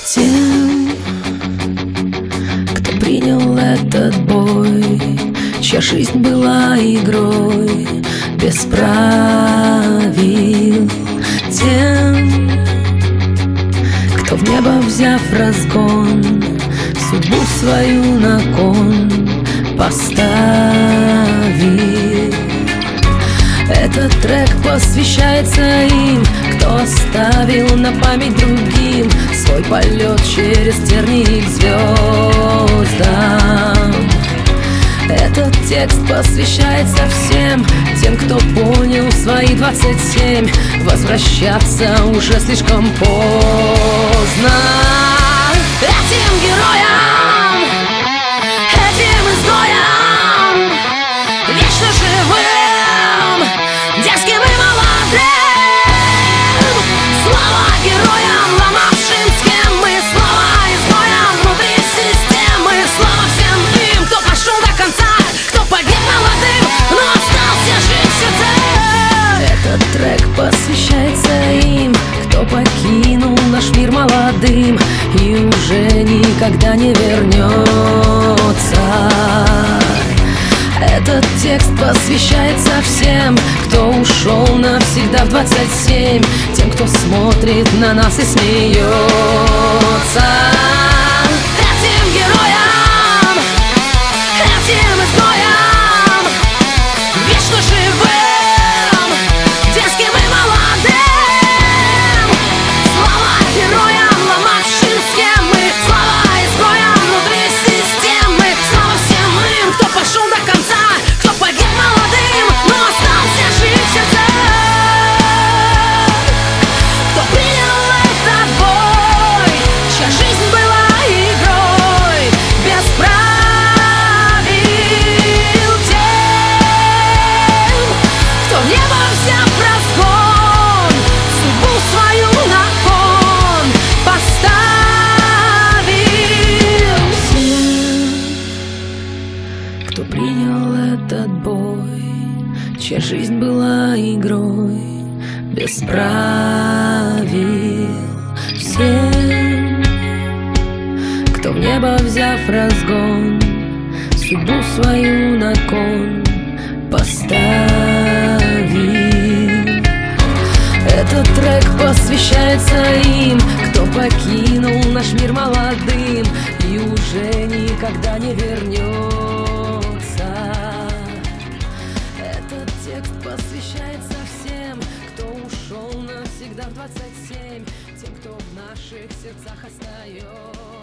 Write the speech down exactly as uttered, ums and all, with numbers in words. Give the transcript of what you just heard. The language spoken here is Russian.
Тем, кто принял этот бой, чья жизнь была игрой без правил. Тем, кто в небо взяв разгон, судьбу свою на кон поставил. Этот трек посвящается им, кто оставил на память другим свой полет через тернии к звездам. Этот текст посвящается всем тем, кто понял свои двадцать семь, возвращаться уже слишком поздно. Этим героям, этим изгоям, вечно живым, дерзким и молодым, слава героям, ломавшим схемы, слава изгоям внутри системы, слава всем им, кто пошел до конца, кто погиб молодым, но остался жить в сердце. Этот трек посвящается им, кто покинул наш мир молодым и уже никогда не вернется. Этот текст посвящается всем, кто ушел навсегда в двадцать семь, тем, кто смотрит на нас и смеется. Этим героям, этим изгоям, вечно живым, дерзким и молодым, слава героям, ломавшим схемы, слава изгоям внутри системы, слава всем им, кто пошел до конца, кто погиб молодым, но остался жить в сердце. Кто принял этот бой, чья жизнь была игрой без правил. Тем, кто в небо взяв разгон, судьбу свою на кон поставил. Всем, кто принял этот бой, чья жизнь была игрой без правил. Всем, кто в небо взяв разгон, судьбу свою на кон поставил. Этот трек посвящается им, кто покинул наш мир молодым и уже никогда не вернется. Этот текст посвящается всем, кто ушел навсегда в двадцать семь, тем, кто в наших сердцах остается.